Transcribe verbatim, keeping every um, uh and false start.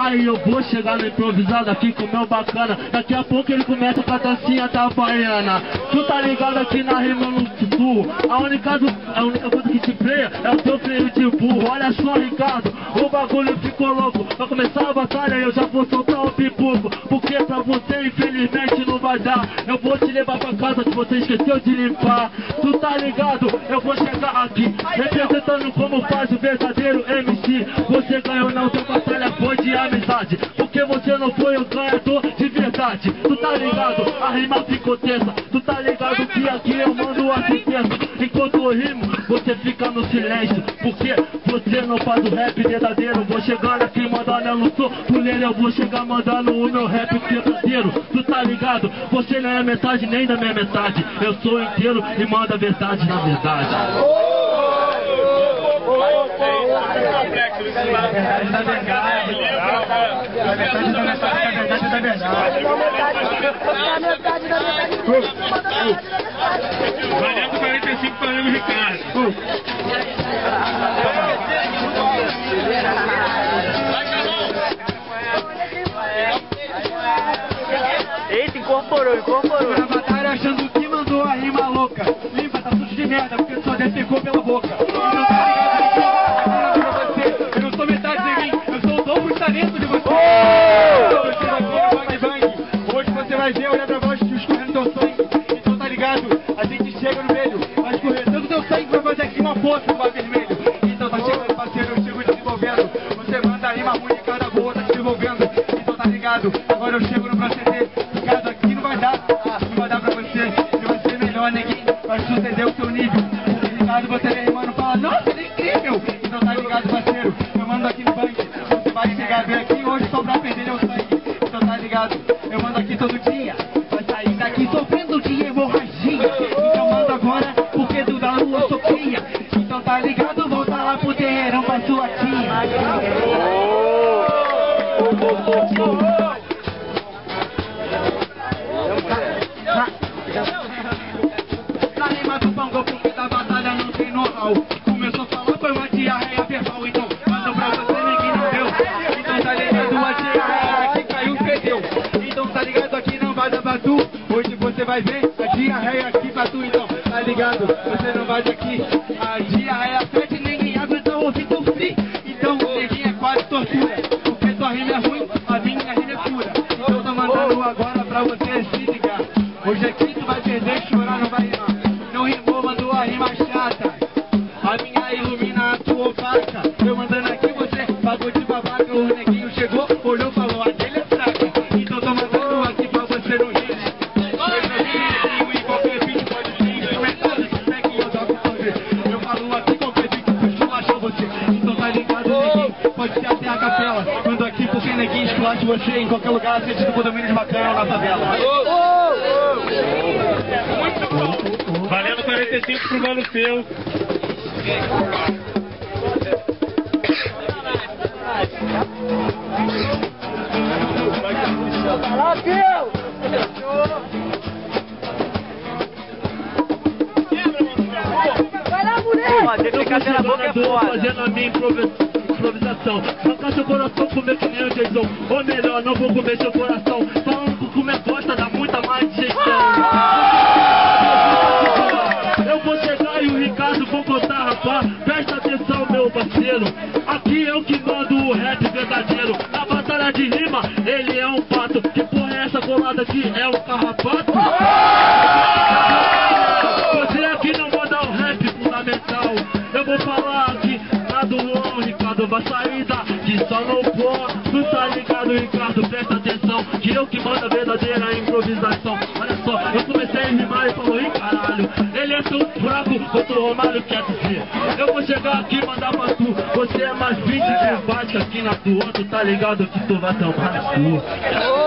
Aí eu vou chegar no improvisado aqui com o meu bacana. Daqui a pouco ele começa com a dancinha da baiana. Tu tá ligado aqui na rima no sul. A única, a única coisa que te freia é o teu freio de burro. Olha só, Ricardo, o bagulho ficou louco. Vai começar a batalha e eu já vou soltar o pipoco. Porque pra você infelizmente não vai dar. Eu vou te levar pra casa que você esqueceu de limpar. Tu tá ligado? Eu vou chegar aqui representando como faz o verdadeiro M C. Você ganhou na outra batalha, foi de amizade. Porque você não foi o ganhador de verdade. Tu tá ligado? A rima ficou tensa. Tu tá ligado que aqui eu mando a sentença. Enquanto eu rimo, você fica no silêncio. Porque você não faz o rap verdadeiro. Vou chegando aqui mandando, eu não sou mulher. Eu vou chegar mandando o meu rap verdadeiro. Tu tá ligado? Você não é metade nem da minha metade. Eu sou inteiro e mando a verdade na verdade. Valendo quarenta e cinco para o Ricardo. Eita, incorporou, incorporou. Na batalha achando que mandou a rima louca. Limpa, tá sujo de merda, porque só defecou pela boca. Eu não sou metade de mim, eu sou o dobro de talento de você. Hoje você vai ver, olha pra baixo, escorrendo teu sangue. Então tá ligado, a gente chega no meio, vai escorrendo teu sangue, vai fazer aqui uma poça no bar vermelho. Então tá chegando, parceiro, eu chego desenvolvendo. Você manda a rima ruim, cada boa tá desenvolvendo. Então tá ligado, agora eu chego no proceder. Ligado, aqui não vai dar, não vai dar pra você. Se você é melhor, neguinho, vai suceder o seu nível. Ligado, você vem rimando, fala, nossa, ele é incrível. Então tá ligado, parceiro, eu mando aqui no banco. Você vai chegar bem aqui hoje só pra perder meu sangue. Então tá ligado, eu mando aqui todo dia. Vai sair daqui sofrendo de hemorragia. Então manda agora, porque do da lua eu sou cria. Então tá ligado, volta lá pro terreirão pra sua tia. Na rima do bongo, porque da batalha não tem know-how. Começou a falar, foi uma diarreia verbal. Então manda pra você, ninguém não deu. Então tá ligado, a diarreia aqui caiu, fedeu. Então tá ligado, aqui não vai dar batu. Hoje você vai ver a diarreia aqui pra tu. Então tá ligado, você não vai daqui. A diarreia fede, ninguém aguenta ouvir teu free. Então ninguém é quase tortura. Porque tua rima é ruim, a minha rima é pura. Então tô mandando agora pra você se ligar. Hoje aqui tu vai perder, chorar não vai rimar. Não rimou, mandou a rima chata. A minha ilumina a tua opaca. Eu mandando aqui, você pagou de babaca. O neguinho chegou, olhou, falou, aquele é fraca. Então tô mandando aqui pra você não rir. Eu não rio em qualquer vídeo, pode ser instrumental. Se é que eu toco você. Eu falo aqui, qualquer vídeo que esculachou você. Então tá ligado, neguinho, pode ser até a capela. Mando aqui porque neguinho esculacha você em qualquer lugar. Sente do condomínio de bacana na favela. Muito bom. Valendo quarenta e cinco pro mano seu. Ó, tem que ficar pela boca é foda. Fazendo a minha improvisação. Arrancar seu coração, comer que nem o Jason. Ou melhor, não vou comer seu coração. Falando que comer bosta dá muita mais digestão. Eu vou chegar e o Ricardo vou contar, rapaz. Presta atenção, meu parceiro. Aqui eu que mando o rap verdadeiro. Na batalha de rima, ele é um pato. Que porra é essa colada aqui? É um carrapato? Você aqui não manda o rap fundamental. Eu vou falar aqui na do on, Ricardo vai sair daqui só no pó. Tu tá ligado, Ricardo? Presta atenção, que eu que mando a verdadeira improvisação. Olha só, eu comecei a rimar e falou, ih caralho, ele é tão fraco quanto o Romário quer dizer. Eu vou chegar aqui e mandar pra tu. Você é mais vinte de bate aqui na tua. Tu tá ligado que tu vai tomar no cu.